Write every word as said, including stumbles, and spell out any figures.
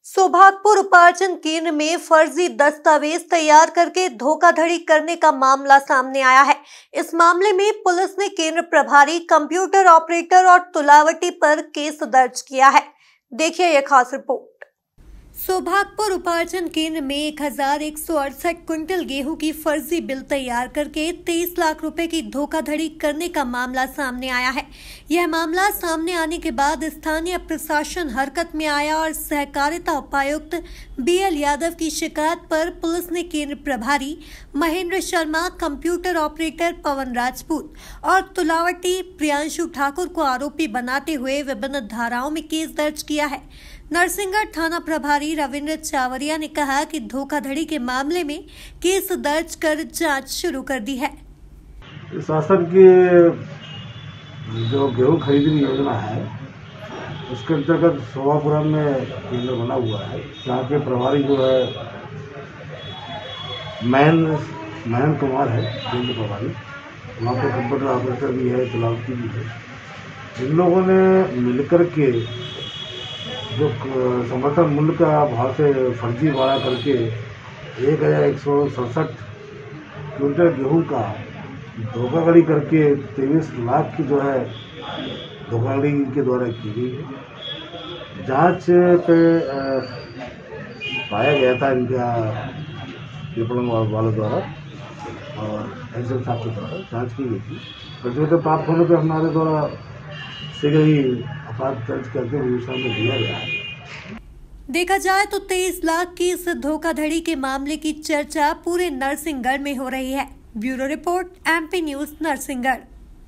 सौभागपुर उपार्जन केंद्र में फर्जी दस्तावेज तैयार करके धोखाधड़ी करने का मामला सामने आया है। इस मामले में पुलिस ने केंद्र प्रभारी, कंप्यूटर ऑपरेटर और तुलावटी पर केस दर्ज किया है। देखिए यह खास रिपोर्ट। सौभागपुर उपार्जन केंद्र में एक हजार एक सौ अड़सठ क्विंटल गेहूं की फर्जी बिल तैयार करके तेईस लाख रुपए की धोखाधड़ी करने का मामला सामने आया है। यह मामला सामने आने के बाद स्थानीय प्रशासन हरकत में आया और सहकारिता उपायुक्त बी एल यादव की शिकायत पर पुलिस ने केंद्र प्रभारी महेंद्र शर्मा, कंप्यूटर ऑपरेटर पवन राजपूत और तुलावटी प्रियांशु ठाकुर को आरोपी बनाते हुए विभिन्न धाराओं में केस दर्ज किया है। नरसिंहगढ़ थाना प्रभारी रविंद्र चावरिया ने कहा कि धोखाधड़ी के मामले में केस दर्ज कर जांच शुरू कर दी है। शासन की जो गेहूं खरीदने योजना है उसके अंतर्गत सौभागपुर में केंद्र बना हुआ है। यहाँ के प्रभारी जो है महेंद्र महेंद्र कुमार है केंद्र प्रभारी, वहाँ पे कंप्यूटर ऑपरेटर भी है, तुलावती भी है। इन लोगों ने मिलकर के जो समर्थन मूल्य का भाव से फर्जी वाड़ा करके एक हजार एक सौ सड़सठ क्विंटल गेहूँ का धोखाधड़ी करके तेईस लाख की जो है धोखाधड़ी के द्वारा की गई है। जांच पे पाया गया था इनका विपणन वालों द्वारा और एग्जाम साहब के द्वारा जांच की गई थी। प्रतिवेदन प्राप्त होने पर हमारे द्वारा शीघ्र ही अपराध दर्ज करके विवेचना में दिया गया है। देखा जाए तो तेईस लाख की इस धोखाधड़ी के मामले की चर्चा पूरे नरसिंहगढ़ में हो रही है। Bureau report, M P news, Narsinghgarh.